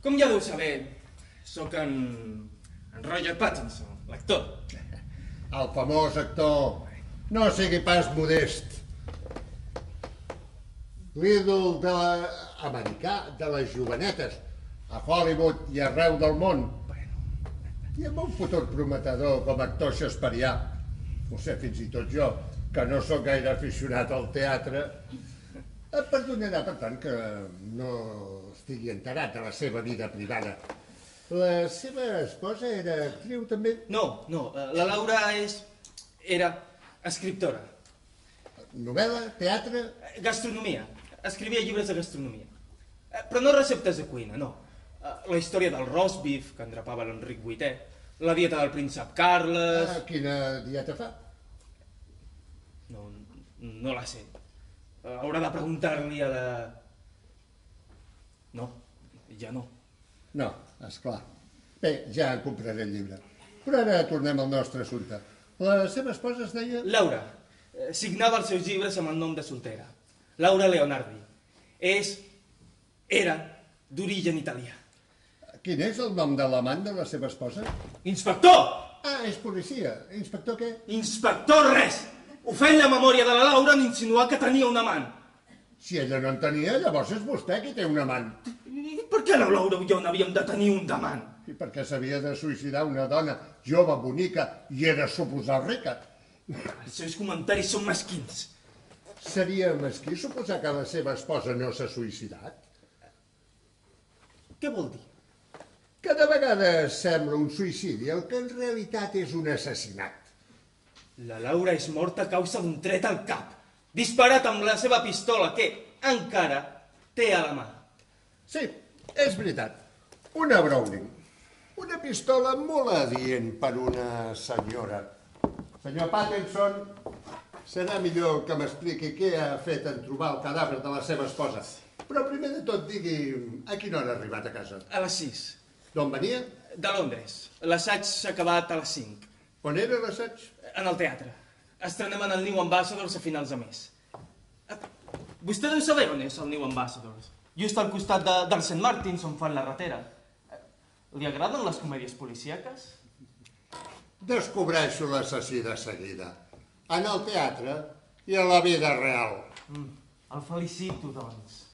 Com ja deu saber, sóc en Roger Pattinson, l'actor. El famós actor. No sigui pas modest. L'ídol americà de les jovenetes, a Hollywood i arreu del món. I amb un futur prometedor com a actor shakespearià. Ho sé fins i tot jo, que no sóc gaire aficionat al teatre. Em perdonarà, per tant, que no estigui enterat de la seva vida privada. La seva esposa era actriu, també? No, la Laura era escriptora. Novel·la? Teatre? Gastronomia. Escrivia llibres de gastronomia. Però no receptes de cuina, no. La història del roast beef que endrapava l'Enric VIII, la dieta del príncep Carles... Quina dieta fa? No la sé. Haurà de preguntar-li a la... No, ja no. No, esclar. Bé, ja en compraré el llibre. Però ara tornem al nostre assumpte. La seva esposa es deia... Laura. Signava els seus llibres amb el nom de soltera. Laura Leonardi. Era d'origen italià. Quin és el nom de l'amant de la seva esposa? Inspector! Ah, és policia. Inspector què? Inspector res! Ofèn la memòria de la Laura en insinuar que tenia un amant. Si ella no en tenia, llavors és vostè qui té un amant. I per què la Laura i jo n'havíem de tenir un d'amant? I per què s'havia de suïcidar una dona jove, bonica i era suposar rica? Els seus comentaris són mesquins. Seria mesquí suposar que la seva esposa no s'ha suïcidat? Què vol dir? Que de vegades sembla un suïcidi, el que en realitat és un assassinat. La Laura és morta a causa d'un tret al cap, disparat amb la seva pistola, que encara té a la mà. Sí, és veritat. Una Browning. Una pistola molt adient per una senyora. Senyor Pattinson, serà millor que m'expliqui què ha fet en trobar el cadàver de la seva esposa. Però primer de tot digui a quina hora ha arribat a casa. A les 6. D'on venia? De Londres. L'assaig s'ha acabat a les 5. On era l'assaig? En el teatre. Estrenem en el New Ambassadors a finals de mes. Vostè deu saber on és el New Ambassadors. Just al costat del St. Martins, on fan la ratera. Li agraden les comèdies policíaques? Descobreixo l'assassí de seguida. En el teatre i a la vida real. El felicito, doncs.